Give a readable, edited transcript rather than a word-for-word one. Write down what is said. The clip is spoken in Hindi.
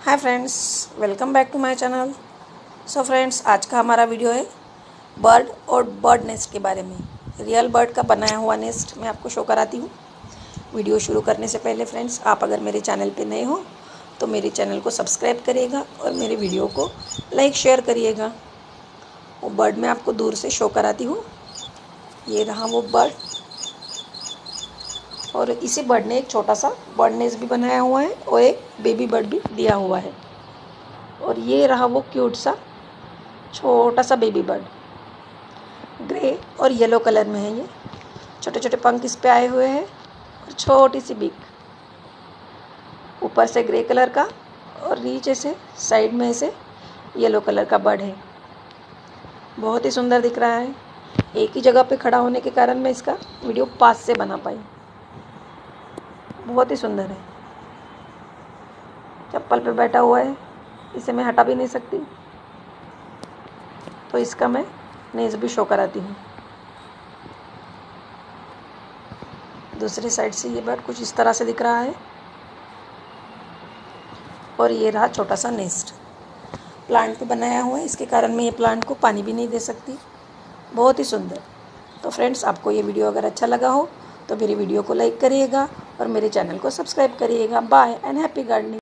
Hi friends, welcome back to my channel. So friends, आज का हमारा वीडियो है बर्ड और बर्ड नेस्ट के बारे में। रियल बर्ड का बनाया हुआ नेस्ट मैं आपको शो कराती हूँ। वीडियो शुरू करने से पहले फ्रेंड्स, आप अगर मेरे चैनल पे नए हो तो मेरे चैनल को सब्सक्राइब करिएगा और मेरे वीडियो को लाइक शेयर करिएगा। वो बर्ड मैं आपको दूर से शो कराती हूँ। ये रहा वो बर्ड, और इसी बर्ड ने एक छोटा सा बर्ड नेस्ट भी बनाया हुआ है और एक बेबी बर्ड भी दिया हुआ है। और ये रहा वो क्यूट सा छोटा सा बेबी बर्ड, ग्रे और येलो कलर में है। ये छोटे छोटे पंख इस पे आए हुए हैं और छोटी सी बीक, ऊपर से ग्रे कलर का और नीचे से साइड में से येलो कलर का बर्ड है। बहुत ही सुंदर दिख रहा है। एक ही जगह पे खड़ा होने के कारण मैं इसका वीडियो पास से बना पाई। बहुत ही सुंदर है। चप्पल पे बैठा हुआ है, इसे मैं हटा भी नहीं सकती, तो इसका मैं नेज़ भी शो कराती हूँ। दूसरी साइड से ये बर्ड कुछ इस तरह से दिख रहा है। और ये रहा छोटा सा नेस्ट, प्लांट पे बनाया हुआ है, इसके कारण मैं ये प्लांट को पानी भी नहीं दे सकती। बहुत ही सुंदर। तो फ्रेंड्स, आपको ये वीडियो अगर अच्छा लगा हो तो मेरी वीडियो को लाइक करिएगा और मेरे चैनल को सब्सक्राइब करिएगा। Bye and happy gardening.